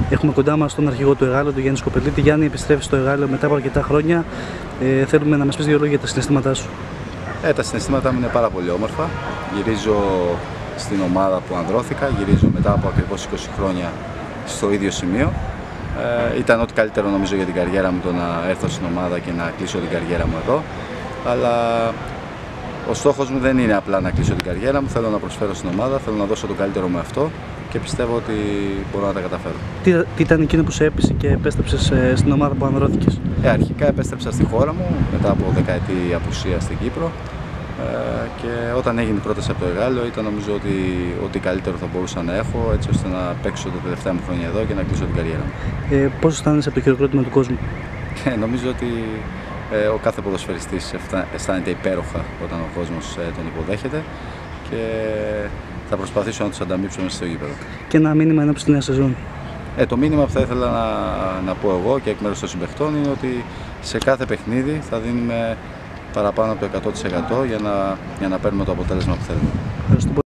Έχουμε κοντά μας τον αρχηγό του Εγάλεο, τον Γιάννη Σκοπελίτη. Γιάννη, επιστρέφει στο Εγάλεο μετά από αρκετά χρόνια. Θέλουμε να μας πεις δύο λόγια για τα συναισθήματά σου. Τα συναισθήματά μου είναι πάρα πολύ όμορφα. Γυρίζω στην ομάδα που ανδρώθηκα, γυρίζω μετά από ακριβώς 20 χρόνια στο ίδιο σημείο. Ήταν ό,τι καλύτερο νομίζω για την καριέρα μου το να έρθω στην ομάδα και να κλείσω την καριέρα μου εδώ. Αλλά ο στόχος μου δεν είναι απλά να κλείσω την καριέρα μου, θέλω να προσφέρω στην ομάδα, θέλω να δώσω το καλύτερο μου αυτό και πιστεύω ότι μπορώ να τα καταφέρω. Τι ήταν εκείνο που σε έπεισε και επέστρεψες στην ομάδα που ανδρώθηκες? Αρχικά επέστρεψα στη χώρα μου μετά από δεκαετή απουσία στην Κύπρο και όταν έγινε η πρόταση από το Εγάλεο ήταν νομίζω ότι ό,τι καλύτερο θα μπορούσα να έχω έτσι ώστε να παίξω τα τελευταία μου χρόνια εδώ και να κλείσω την καριέρα μου. Πώς αισθάνεσαι από το χειροκρότημα του κόσμου? Νομίζω ότι ο κάθε ποδοσφαιριστής αισθάνεται υπέροχα όταν ο κόσμος τον υποδέχεται και θα προσπαθήσω να τους ανταμείψω μέσα στο γήπεδο. Και ένα μήνυμα ενώπιση στη νέα σεζόν? Το μήνυμα που θα ήθελα να πω εγώ και εκ μέρους των συμπαικτών είναι ότι σε κάθε παιχνίδι θα δίνουμε παραπάνω από το 100% για να παίρνουμε το αποτέλεσμα που θέλουμε.